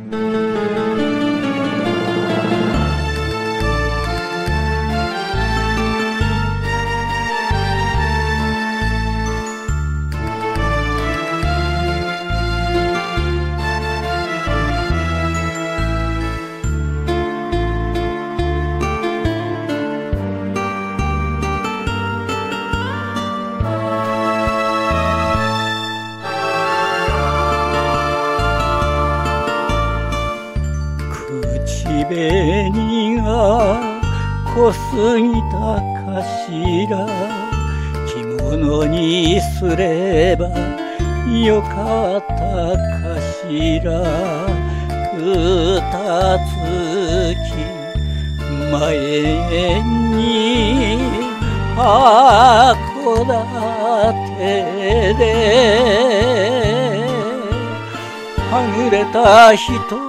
紅が濃すぎたかしら。着物にすればよかったかしら。二月前に函館ではぐれた人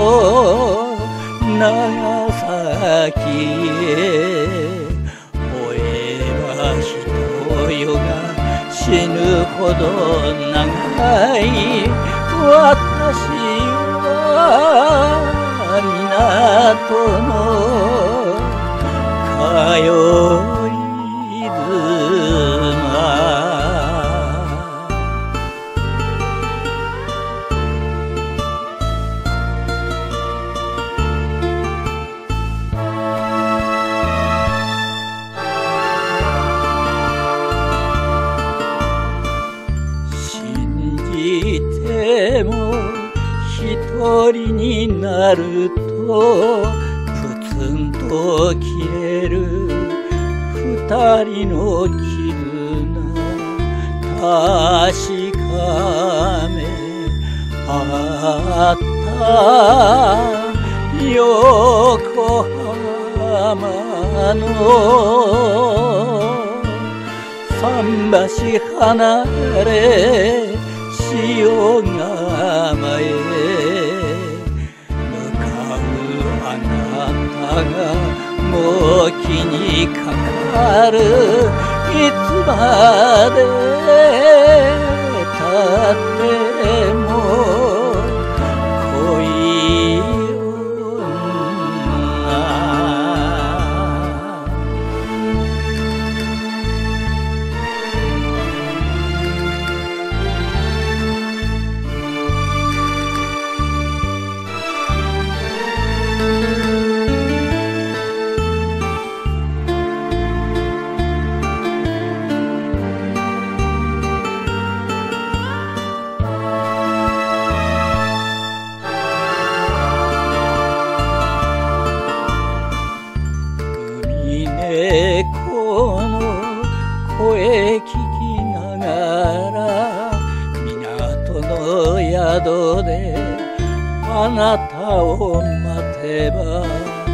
長崎へ追えば人よが死ぬほど長い。私は港の通い妻。でも一人になるとプツンと切れる二人の絆。確かめあった横浜の桟橋離れ潮釜へ向かうあなたがもう気にかかる。いつまでたっても恋猫の声聞きながら港の宿であなたを待てば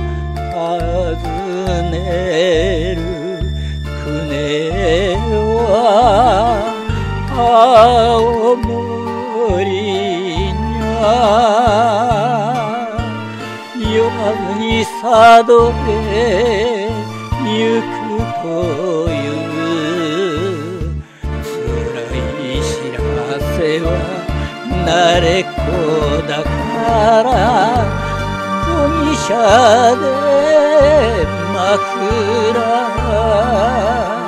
訪ねる船は青森には酔わずに佐渡へ行くという辛い知らせは慣れっこだから麦車で枕